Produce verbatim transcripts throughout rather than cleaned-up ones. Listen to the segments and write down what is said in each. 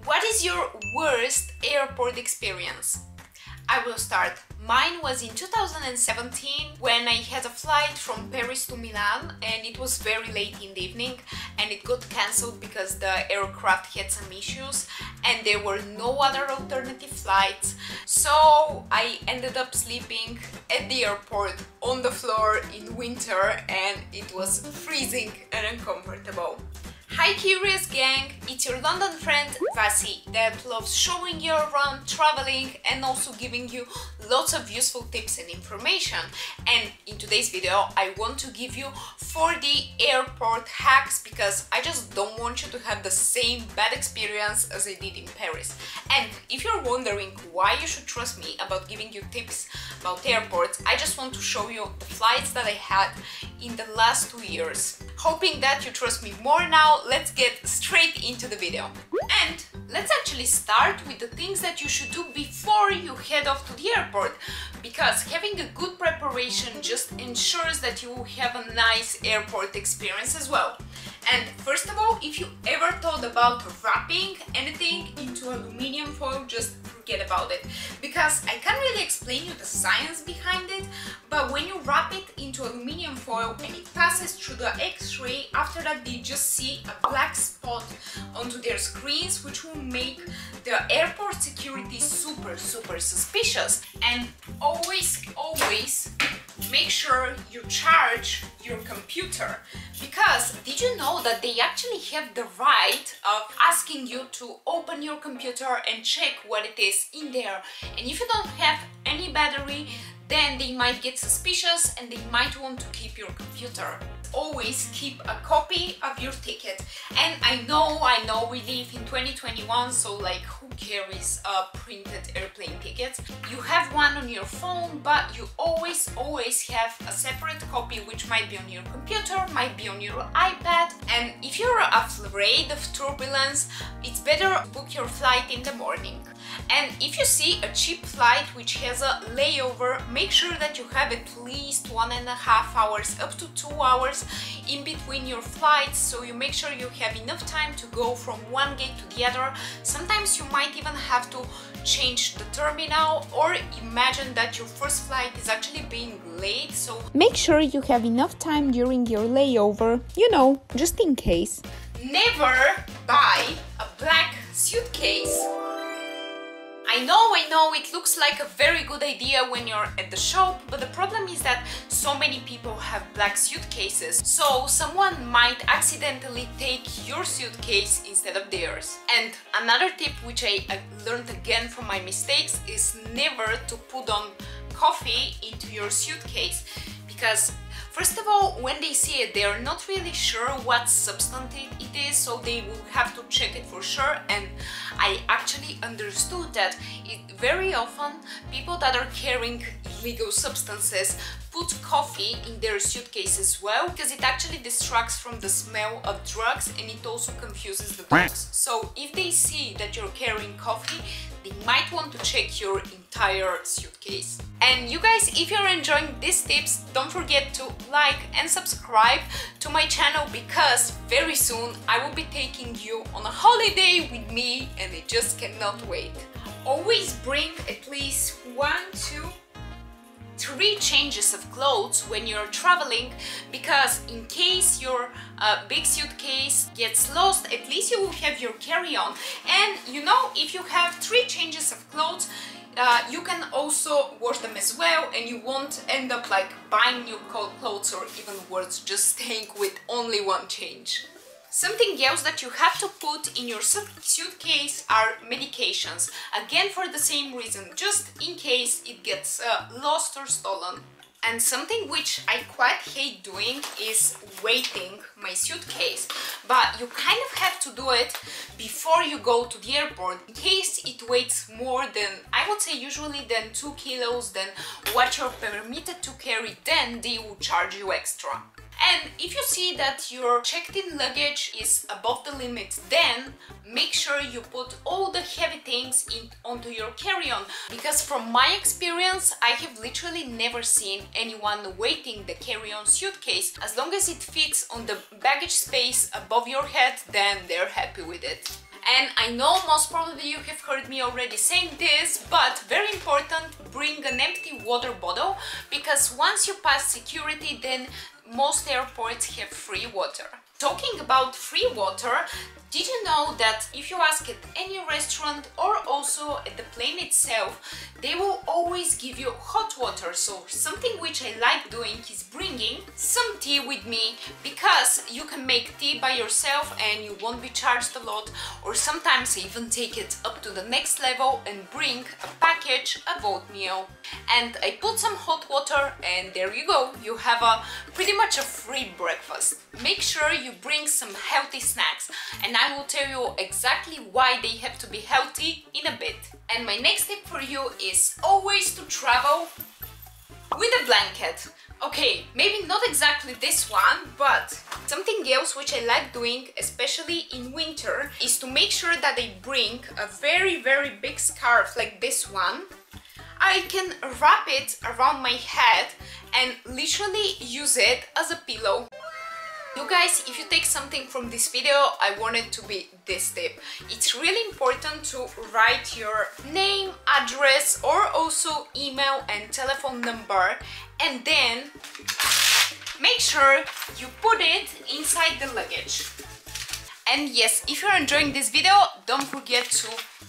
What is your worst airport experience? I will start. Mine was in two thousand seventeen when I had a flight from Paris to Milan and it was very late in the evening and it got cancelled because the aircraft had some issues and there were no other alternative flights. So I ended up sleeping at the airport on the floor in winter and it was freezing and uncomfortable. Hi Curious Gang, it's your London friend VASI that loves showing you around, traveling and also giving you lots of useful tips and information. And in today's video I want to give you forty airport hacks because I just don't want you to have the same bad experience as I did in Paris. And if you're wondering why you should trust me about giving you tips about airports, I just want to show you the flights that I had in the last two years. Hoping that you trust me more now, let's get straight into the video. And let's actually start with the things that you should do before you head off to the airport, because having a good preparation just ensures that you will have a nice airport experience as well. And first of all, if you ever thought about wrapping anything into aluminum foil, just forget about it, because I can't really explain you the science behind it, but when you wrap it into aluminum foil and it passes through the X-ray, after that they just see a black spot onto their screens, which will make the airport security super super suspicious. And always always make sure you charge your computer, because did you know that they actually have the right of asking you to open your computer and check what it is in there, and if you don't have any battery then they might get suspicious and they might want to keep your computer. Always keep a copy of your ticket. And I know, I know we live in twenty twenty-one, so like who carries a printed airplane ticket? You have one on your phone, but you always, always have a separate copy which might be on your computer, might be on your iPad. And if you're afraid of turbulence, it's better to book your flight in the morning. And if you see a cheap flight which has a layover, make sure that you have at least one and a half hours up to two hours in between your flights, so you make sure you have enough time to go from one gate to the other. Sometimes you might even have to change the terminal, or imagine that your first flight is actually being late, so make sure you have enough time during your layover, you know, just in case. Never buy a black suitcase. I know, I know, it looks like a very good idea when you're at the shop, but the problem is that so many people have black suitcases, so someone might accidentally take your suitcase instead of theirs. And another tip which I learned again from my mistakes is never to put on coffee into your suitcase, because first of all, when they see it, they're not really sure what substance it is, so they will have to check it for sure. And I actually understood that it, very often people that are carrying illegal substances put coffee in their suitcase as well, because it actually distracts from the smell of drugs and it also confuses the dogs. So if they see that you're carrying coffee, they might want to check your entire suitcase. And you guys, if you're enjoying these tips, don't forget to like and subscribe to my channel, because very soon I will be taking you on a holiday with me and I just cannot wait. Always bring at least one, two, three changes of clothes when you're traveling, because in case your uh, big suitcase gets lost, at least you will have your carry-on. And you know, if you have three changes of clothes, uh, you can also wash them as well, and you won't end up like buying new clothes, or even worse, just staying with only one change. Something else that you have to put in your suitcase are medications. Again, for the same reason, just in case it gets uh, lost or stolen. And something which I quite hate doing is weighting my suitcase, but you kind of have to do it before you go to the airport. In case it weighs more than, I would say usually than two kilos than what you're permitted to carry, then they will charge you extra. And if you see that your checked-in luggage is above the limit, then make sure you put all the heavy things in, onto your carry-on, because from my experience I have literally never seen anyone weighting the carry-on suitcase. As long as it fits on the baggage space above your head, then they're happy with it. And I know most probably you have heard me already saying this, but very important, bring an empty water bottle, because once you pass security, then most airports have free water. Talking about free water, did you know that if you ask at any restaurant or also at the plane itself, they will always give you hot water? So something which I like doing is bringing some tea with me, because you can make tea by yourself and you won't be charged a lot, or sometimes I even take it up to the next level and bring a package of oatmeal. And I put some hot water and there you go, you have a pretty much a free breakfast. Make sure you bring some healthy snacks, and I will tell you exactly why they have to be healthy in a bit. And my next tip for you is always to travel with a blanket. Okay, maybe not exactly this one, but something else which I like doing, especially in winter, is to make sure that I bring a very very big scarf like this one. I can wrap it around my head and literally use it as a pillow. You guys, if you take something from this video, I want it to be this tip. It's really important to write your name, address, or also email and telephone number, and then make sure you put it inside the luggage. And yes, if you're enjoying this video, don't forget to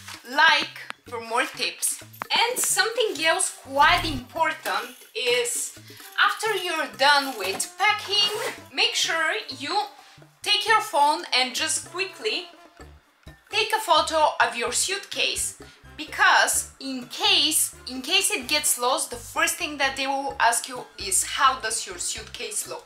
like for more tips. And something else quite important is, after you're done with packing, make sure you take your phone and just quickly take a photo of your suitcase, because in case in case it gets lost, the first thing that they will ask you is how does your suitcase look.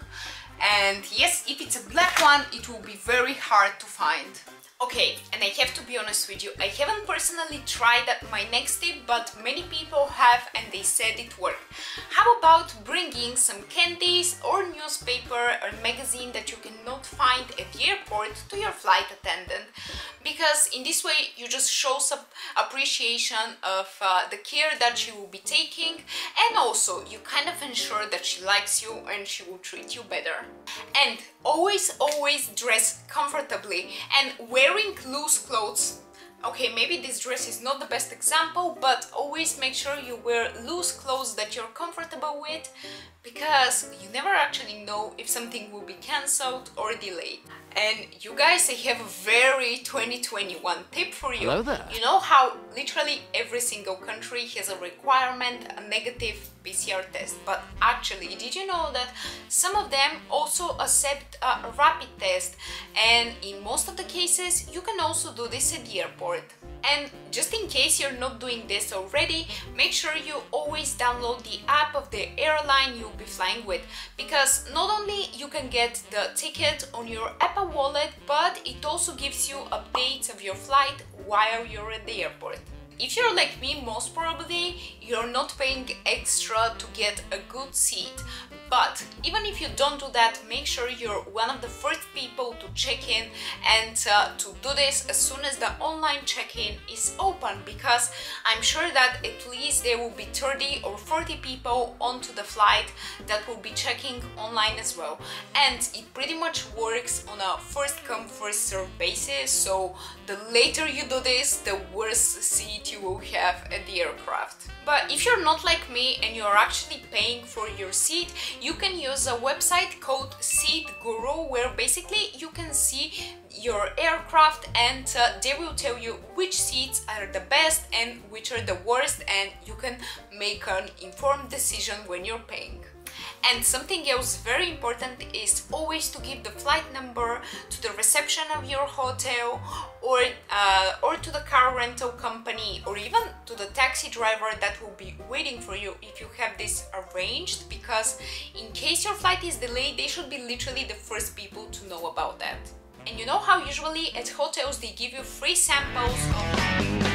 And yes, if it's a black one, it will be very hard to find. Okay, and I have to be honest with you, I haven't personally tried my next tip, but many people have and they said it worked. How about bringing some candies or newspaper or magazine that you cannot find at the airport to your flight attendant? Because in this way you just show some appreciation of uh, the care that she will be taking, and also you kind of ensure that she likes you and she will treat you better. And always always dress comfortably, and wearing loose clothes. Okay, maybe this dress is not the best example, but always make sure you wear loose clothes that you're comfortable with, because you never actually know if something will be cancelled or delayed. And you guys, I have a very twenty twenty-one tip for you. Hello there. You know how literally every single country has a requirement, a negative P C R test, but actually, did you know that some of them also accept a rapid test? And in most of the cases, you can also do this at the airport. And just in case you're not doing this already, make sure you always download the app of the airline you'll be flying with, because not only you can get the ticket on your Apple Wallet, but it also gives you updates of your flight while you're at the airport. If you're like me, most probably you're not paying extra to get a good seat. But even if you don't do that, make sure you're one of the first people to check in, and uh, to do this as soon as the online check-in is open, because I'm sure that at least there will be thirty or forty people onto the flight that will be checking online as well. And it pretty much works on a first come first serve basis, so the later you do this, the worse seat you will have at the aircraft. But if you're not like me and you're actually paying for your seat, you can use a website called Seat Guru, where basically you can see your aircraft and uh, they will tell you which seats are the best and which are the worst, and you can make an informed decision when you're paying. And something else very important is always to give the flight number to the reception of your hotel, or uh, or to the car rental company, or even to the taxi driver that will be waiting for you if you have this arranged, because in case your flight is delayed, they should be literally the first people to know about that. And you know how usually at hotels they give you free samples of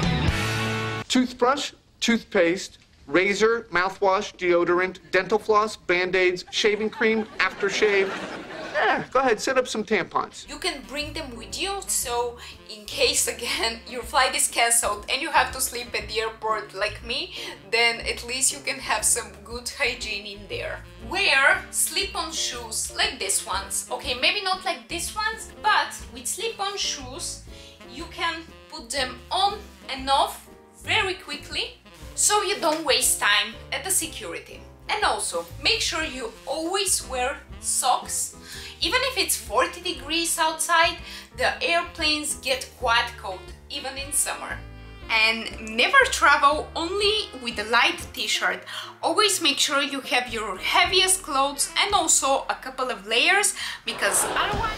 toothbrush, toothpaste, razor, mouthwash, deodorant, dental floss, Band-Aids, shaving cream, aftershave. Yeah, go ahead, set up some tampons. You can bring them with you, so in case again your flight is cancelled and you have to sleep at the airport like me, then at least you can have some good hygiene in there. Wear slip-on shoes like these ones. Okay, maybe not like these ones, but with slip-on shoes you can put them on and off very quickly, so you don't waste time at the security. And also, make sure you always wear socks. Even if it's forty degrees outside, the airplanes get quite cold, even in summer. And never travel only with a light t-shirt. Always make sure you have your heaviest clothes and also a couple of layers, because otherwise...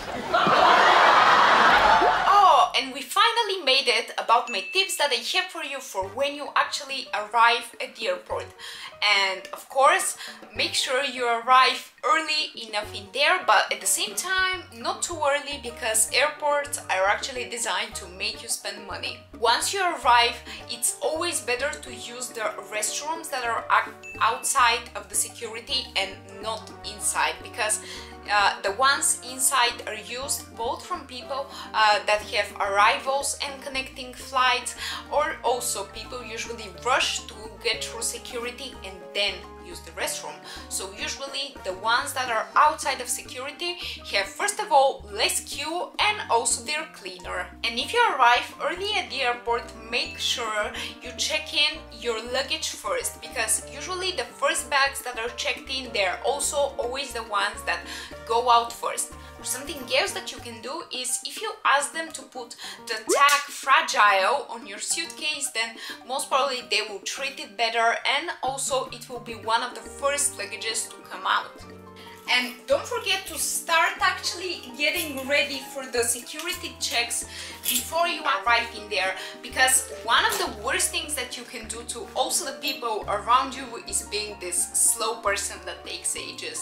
Oh, and we finally made it about my tips that I have for you for when you actually arrive at the airport. And of course, make sure you arrive early enough in there, but at the same time not too early, because airports are actually designed to make you spend money. Once you arrive, it's always better to use the restrooms that are outside of the security and not inside, because Uh, the ones inside are used both from people uh, that have arrivals and connecting flights, or also people usually rush to get through security and then use the restroom. So usually the ones that are outside of security have, first of all, less queue, and also they're cleaner. And if you arrive early at the airport, make sure you check in your luggage first, because usually the first bags that are checked in, they're also always the ones that go out first. Something else that you can do is, if you ask them to put the tag fragile on your suitcase, then most probably they will treat it better, and also it will be one of the first luggages to come out. And don't forget to start actually getting ready for the security checks before you arrive in there, because one of the worst things that you can do to also the people around you is being this slow person that takes ages.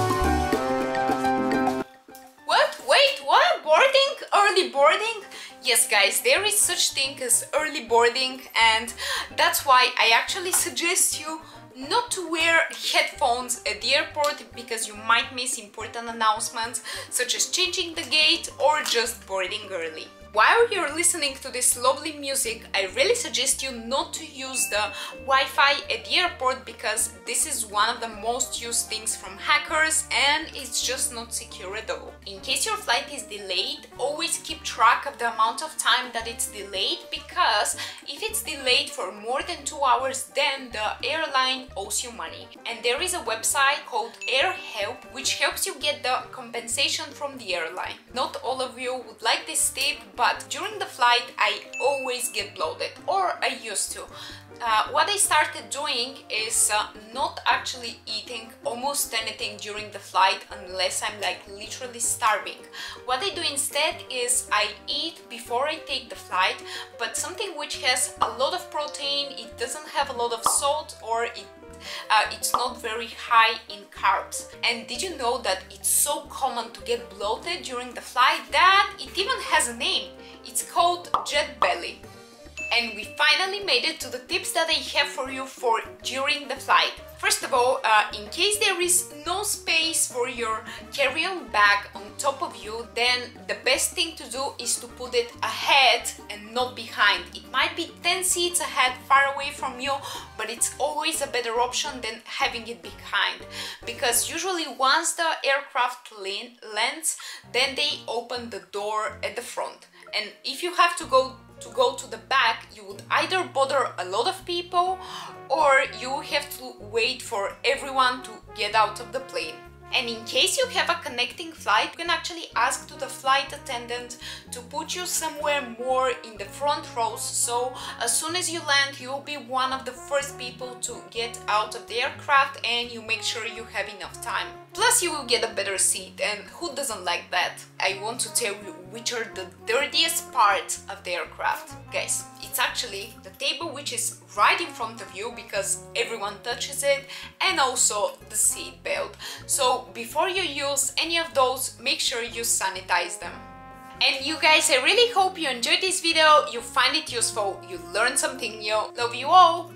What? Wait, what? Boarding? Early boarding? Yes guys, there is such thing as early boarding, and that's why I actually suggest you not to wear headphones at the airport, because you might miss important announcements such as changing the gate or just boarding early. While you're listening to this lovely music, I really suggest you not to use the Wi-Fi at the airport, because this is one of the most used things from hackers, and it's just not secure at all. In case your flight is delayed, always keep track of the amount of time that it's delayed, because if it's delayed for more than two hours, then the airline owes you money. And there is a website called Air Help, which helps you get the compensation from the airline. Not all of you would like this tip, but But during the flight I always get bloated, or I used to. Uh, what I started doing is uh, not actually eating almost anything during the flight unless I'm like literally starving. What I do instead is I eat before I take the flight, but something which has a lot of protein, it doesn't have a lot of salt, or it Uh, it's not very high in carbs. And did you know that it's so common to get bloated during the flight that it even has a name? It's called jet belly. And we finally made it to the tips that I have for you for during the flight. First of all, uh, in case there is no space for your carry-on bag on top of you, then the best thing to do is to put it ahead and not behind. It might be ten seats ahead, far away from you, but it's always a better option than having it behind, because usually once the aircraft lands, then they open the door at the front. And if you have to go to go to the back, you would either bother a lot of people, or you have to wait for everyone to get out of the plane. And in case you have a connecting flight, you can actually ask to the flight attendant to put you somewhere more in the front rows, so as soon as you land, you'll be one of the first people to get out of the aircraft, and you make sure you have enough time. Plus you will get a better seat, and who doesn't like that? I want to tell you which are the dirtiest parts of the aircraft. Guys, it's actually the table which is right in front of you, because everyone touches it, and also the seat belt. So before you use any of those, make sure you sanitize them. And you guys, I really hope you enjoyed this video, you find it useful, you learned something new. Love you all!